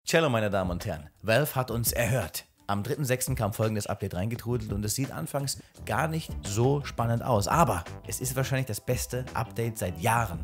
Cello, meine Damen und Herren, Valve hat uns erhört. Am 3.6. kam folgendes Update reingetrudelt und es sieht anfangs gar nicht so spannend aus. Aber es ist wahrscheinlich das beste Update seit Jahren.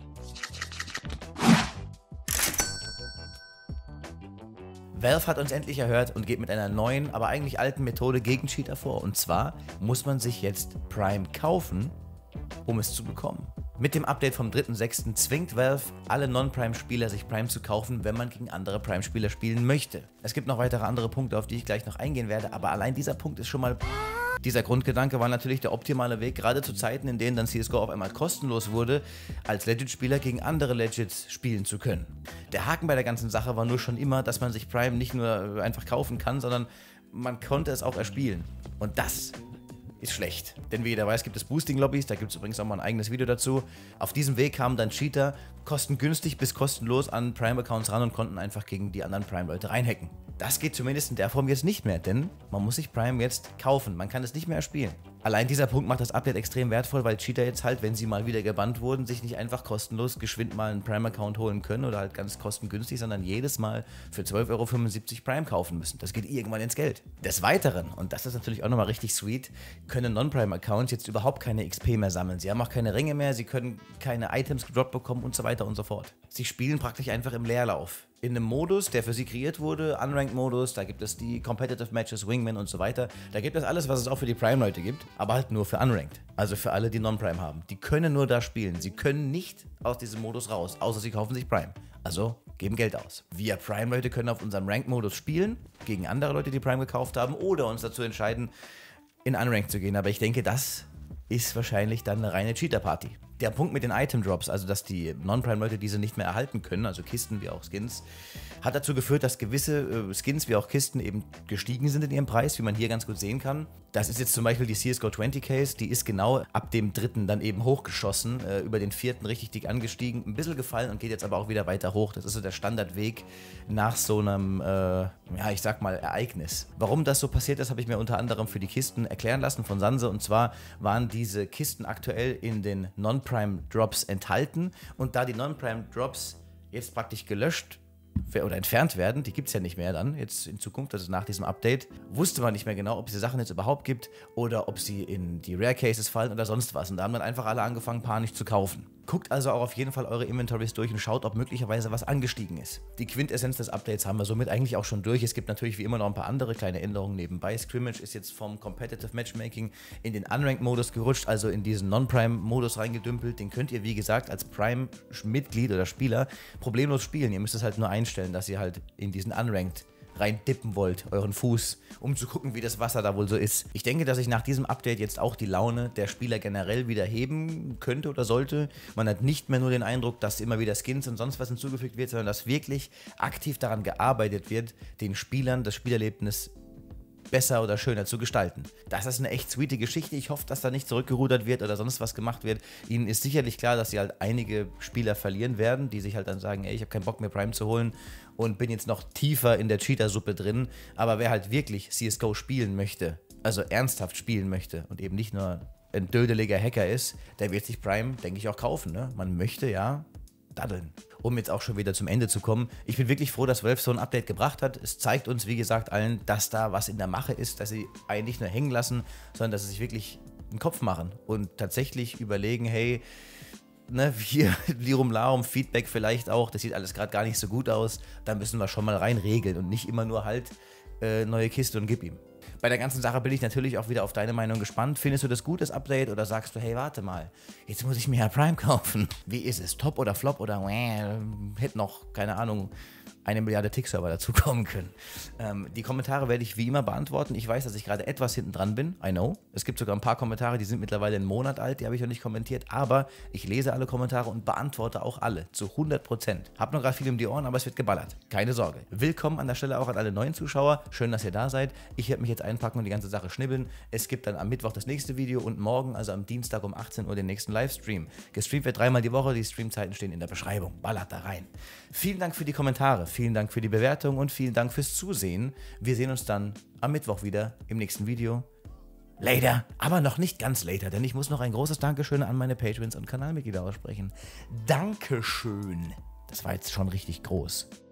Valve hat uns endlich erhört und geht mit einer neuen, aber eigentlich alten Methode gegen Cheater vor. Und zwar muss man sich jetzt Prime kaufen, um es zu bekommen. Mit dem Update vom 3.6. zwingt Valve alle Non-Prime-Spieler, sich Prime zu kaufen, wenn man gegen andere Prime-Spieler spielen möchte. Es gibt noch weitere andere Punkte, auf die ich gleich noch eingehen werde, aber allein dieser Punkt ist schon mal... Dieser Grundgedanke war natürlich der optimale Weg, gerade zu Zeiten, in denen dann CSGO auf einmal kostenlos wurde, als Legit-Spieler gegen andere Legits spielen zu können. Der Haken bei der ganzen Sache war nur schon immer, dass man sich Prime nicht nur einfach kaufen kann, sondern man konnte es auch erspielen. Und das ist schlecht. Denn wie jeder weiß, gibt es Boosting-Lobbys, da gibt es übrigens auch mal ein eigenes Video dazu. Auf diesem Weg kamen dann Cheater kostengünstig bis kostenlos an Prime-Accounts ran und konnten einfach gegen die anderen Prime-Leute reinhacken. Das geht zumindest in der Form jetzt nicht mehr, denn man muss sich Prime jetzt kaufen, man kann es nicht mehr erspielen. Allein dieser Punkt macht das Update extrem wertvoll, weil Cheater jetzt halt, wenn sie mal wieder gebannt wurden, sich nicht einfach kostenlos geschwind mal einen Prime-Account holen können oder halt ganz kostengünstig, sondern jedes Mal für 12,75 € Prime kaufen müssen. Das geht irgendwann ins Geld. Des Weiteren, und das ist natürlich auch nochmal richtig sweet, können Non-Prime-Accounts jetzt überhaupt keine XP mehr sammeln. Sie haben auch keine Ringe mehr, sie können keine Items gedroppt bekommen und so weiter und so fort. Sie spielen praktisch einfach im Leerlauf. In einem Modus, der für sie kreiert wurde, Unranked-Modus, da gibt es die Competitive Matches, Wingman und so weiter. Da gibt es alles, was es auch für die Prime-Leute gibt, aber halt nur für Unranked. Also für alle, die Non-Prime haben. Die können nur da spielen. Sie können nicht aus diesem Modus raus, außer sie kaufen sich Prime. Also geben Geld aus. Wir Prime-Leute können auf unserem Ranked-Modus spielen, gegen andere Leute, die Prime gekauft haben, oder uns dazu entscheiden, in Unranked zu gehen. Aber ich denke, das ist wahrscheinlich dann eine reine Cheater-Party. Der Punkt mit den Item-Drops, also dass die Non-Prime-Leute diese nicht mehr erhalten können, also Kisten wie auch Skins, hat dazu geführt, dass gewisse Skins wie auch Kisten eben gestiegen sind in ihrem Preis, wie man hier ganz gut sehen kann. Das ist jetzt zum Beispiel die CSGO 20 Case, die ist genau ab dem 3. dann eben hochgeschossen, über den 4. richtig dick angestiegen, ein bisschen gefallen und geht jetzt aber auch wieder weiter hoch. Das ist so der Standardweg nach so einem, ja ich sag mal, Ereignis. Warum das so passiert ist, habe ich mir unter anderem für die Kisten erklären lassen von Sanse, und zwar waren diese Kisten aktuell in den Non-Prime-Drops enthalten und da die Non-Prime-Drops jetzt praktisch gelöscht oder entfernt werden, die gibt es ja nicht mehr dann, jetzt in Zukunft, also nach diesem Update, wusste man nicht mehr genau, ob es diese Sachen jetzt überhaupt gibt oder ob sie in die Rare Cases fallen oder sonst was. Und da haben dann einfach alle angefangen, panisch zu kaufen. Guckt also auch auf jeden Fall eure Inventories durch und schaut, ob möglicherweise was angestiegen ist. Die Quintessenz des Updates haben wir somit eigentlich auch schon durch. Es gibt natürlich wie immer noch ein paar andere kleine Änderungen nebenbei. Scrimmage ist jetzt vom Competitive Matchmaking in den Unranked-Modus gerutscht, also in diesen Non-Prime-Modus reingedümpelt. Den könnt ihr, wie gesagt, als Prime-Mitglied oder Spieler problemlos spielen. Ihr müsst es halt nur einstellen, dass ihr halt in diesen Unranked rein dippen wollt, euren Fuß, um zu gucken, wie das Wasser da wohl so ist. Ich denke, dass sich nach diesem Update jetzt auch die Laune der Spieler generell wieder heben könnte oder sollte. Man hat nicht mehr nur den Eindruck, dass immer wieder Skins und sonst was hinzugefügt wird, sondern dass wirklich aktiv daran gearbeitet wird, den Spielern das Spielerlebnis besser oder schöner zu gestalten. Das ist eine echt sweete Geschichte. Ich hoffe, dass da nicht zurückgerudert wird oder sonst was gemacht wird. Ihnen ist sicherlich klar, dass sie halt einige Spieler verlieren werden, die sich halt dann sagen, ey, ich habe keinen Bock mehr Prime zu holen und bin jetzt noch tiefer in der Cheater-Suppe drin. Aber wer halt wirklich CSGO spielen möchte, also ernsthaft spielen möchte und eben nicht nur ein dödeliger Hacker ist, der wird sich Prime, denke ich, auch kaufen. Ne? Man möchte ja daddeln. Um jetzt auch schon wieder zum Ende zu kommen. Ich bin wirklich froh, dass Valve so ein Update gebracht hat. Es zeigt uns, wie gesagt, allen, dass da was in der Mache ist, dass sie einen nicht nur hängen lassen, sondern dass sie sich wirklich einen Kopf machen und tatsächlich überlegen, hey, ne, hier, Lirum Larum, Feedback vielleicht auch, das sieht alles gerade gar nicht so gut aus, da müssen wir schon mal rein regeln und nicht immer nur halt neue Kiste und gib ihm. Bei der ganzen Sache bin ich natürlich auch wieder auf deine Meinung gespannt. Findest du das gut, das Update, oder sagst du, hey, warte mal, jetzt muss ich mir ja Prime kaufen? Wie ist es? Top oder Flop oder hätte noch, keine Ahnung, 1 Milliarde Tick-Server dazukommen können. Die Kommentare werde ich wie immer beantworten. Ich weiß, dass ich gerade etwas hinten dran bin. I know. Es gibt sogar ein paar Kommentare, die sind mittlerweile einen Monat alt, die habe ich noch nicht kommentiert. Aber ich lese alle Kommentare und beantworte auch alle. Zu 100%. Hab noch gerade viel um die Ohren, aber es wird geballert. Keine Sorge. Willkommen an der Stelle auch an alle neuen Zuschauer. Schön, dass ihr da seid. Ich werde mich jetzt einpacken und die ganze Sache schnibbeln. Es gibt dann am Mittwoch das nächste Video und morgen, also am Dienstag um 18 Uhr, den nächsten Livestream. Gestreamt wird 3-mal die Woche. Die Streamzeiten stehen in der Beschreibung. Ballert da rein. Vielen Dank für die Kommentare. Vielen Dank für die Bewertung und vielen Dank fürs Zusehen. Wir sehen uns dann am Mittwoch wieder im nächsten Video. Later, aber noch nicht ganz later, denn ich muss noch ein großes Dankeschön an meine Patrons und Kanalmitglieder aussprechen. Dankeschön. Das war jetzt schon richtig groß.